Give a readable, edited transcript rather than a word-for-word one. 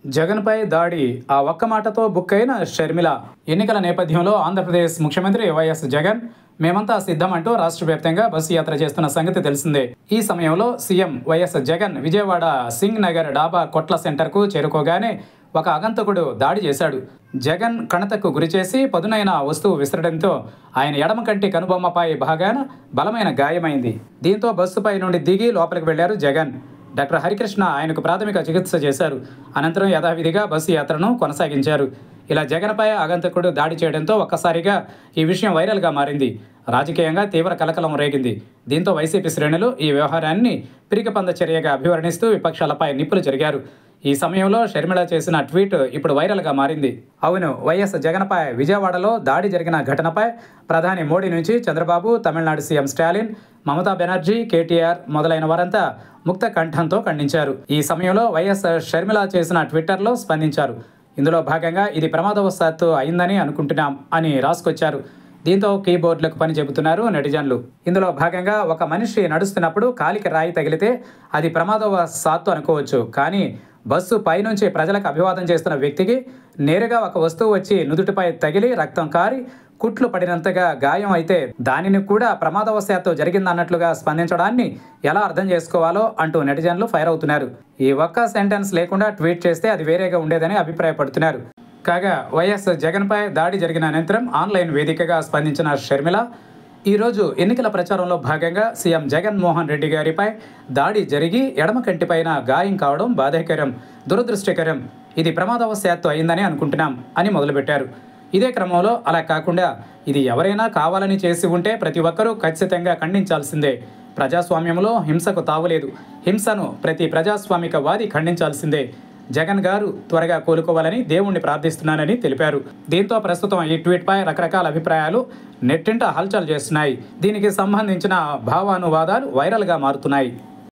జగన్పై దాడి ఆ ఒక్క మాటతో బుక్ అయిన షర్మిల. ఎన్నికల నేపథ్యంలో ఆంధ్రప్రదేశ్ ముఖ్యమంత్రి వైఎస్ జగన్ మేమంతా సిద్ధం అంటూ రాష్ట్ర వ్యాప్తంగా బస్సు యాత్ర చేస్తున్న సంగతి తెలిసిందే. ఈ సమయంలో సీఎం వైఎస్ జగన్ విజయవాడ సింగ్ నగర్ డాబా కొట్ల సెంటర్కు చేరుకోగానే ఒక ఆగంతకుడు దాడి చేశాడు. జగన్ కణతకు గురిచేసి పదునైన వస్తువు విసరడంతో ఆయన ఎడమ కంటి కనుబొమ్మపై భాగాన బలమైన గాయమైంది. దీంతో బస్సుపై నుండి దిగి లోపలికి వెళ్లారు జగన్. డాక్టర్ హరికృష్ణ ఆయనకు ప్రాథమిక చికిత్స చేశారు. అనంతరం యథావిధిగా బస్సు యాత్రను కొనసాగించారు. ఇలా జగన్పై ఆగంతకుడు దాడి చేయడంతో ఒక్కసారిగా ఈ విషయం వైరల్గా మారింది. రాజకీయంగా తీవ్ర కలకలం రేగింది. దీంతో వైసీపీ శ్రేణులు ఈ వ్యవహారాన్ని పిరికిపంద చర్యగా అభివర్ణిస్తూ విపక్షాలపై నిప్పులు జరిగారు. ఈ సమయంలో షర్మిల చేసిన ట్వీట్ ఇప్పుడు వైరల్గా మారింది. అవును, వైఎస్ జగన్పై విజయవాడలో దాడి జరిగిన ఘటనపై ప్రధాని మోడీ నుంచి చంద్రబాబు, తమిళనాడు సీఎం స్టాలిన్, మమతా బెనర్జీ, కేటీఆర్ మొదలైన వారంతా ముక్త కంఠంతో ఖండించారు. ఈ సమయంలో వైఎస్ షర్మిల చేసిన ట్విట్టర్లో స్పందించారు. ఇందులో భాగంగా ఇది ప్రమాదవశాత్తు అయిందని అనుకుంటున్నాం అని రాసుకొచ్చారు. దీంతో కీబోర్డులకు పని చెబుతున్నారు నెటిజన్లు. ఇందులో భాగంగా ఒక మనిషి నడుస్తున్నప్పుడు కాలికి రాయి తగిలితే అది ప్రమాదవశాత్తు అనుకోవచ్చు. కానీ బస్సు పైనుంచి ప్రజలకు అభివాదం చేస్తున్న వ్యక్తికి నేరుగా ఒక వస్తువు వచ్చి నుదుటిపై తగిలి రక్తం కారి కుట్లు పడినంతగా గాయం అయితే దానిని కూడా ప్రమాదవశాత్తు జరిగిందన్నట్లుగా స్పందించడాన్ని ఎలా అర్థం చేసుకోవాలో అంటూ నెటిజన్లు ఫైర్ అవుతున్నారు. ఈ ఒక్క సెంటెన్స్ లేకుండా ట్వీట్ చేస్తే అది వేరేగా ఉండేదని అభిప్రాయపడుతున్నారు. కాగా వైఎస్ జగన్పై దాడి జరిగిన అనంతరం ఆన్లైన్ వేదికగా స్పందించిన షర్మిల ఈరోజు ఎన్నికల ప్రచారంలో భాగంగా సీఎం జగన్మోహన్ రెడ్డి గారిపై దాడి జరిగి ఎడమ కంటిపైన గాయం కావడం బాధాకరం, దురదృష్టకరం. ఇది ప్రమాదవశాత్తు అయిందని అనుకుంటున్నాం అని మొదలుపెట్టారు. ఇదే క్రమంలో అలా కాకుండా ఇది ఎవరైనా కావాలని చేసి ఉంటే ప్రతి ఒక్కరూ ఖచ్చితంగా ఖండించాల్సిందే. ప్రజాస్వామ్యంలో హింసకు తావులేదు. హింసను ప్రతి ప్రజాస్వామికవాది ఖండించాల్సిందే. జగన్ గారు త్వరగా కోలుకోవాలని దేవుణ్ణి ప్రార్థిస్తున్నానని తెలిపారు. దీంతో ప్రస్తుతం ఈ ట్వీట్పై రకరకాల అభిప్రాయాలు నెట్టింట హల్చల్ చేస్తున్నాయి. దీనికి సంబంధించిన భావానువాదాలు వైరల్గా మారుతున్నాయి.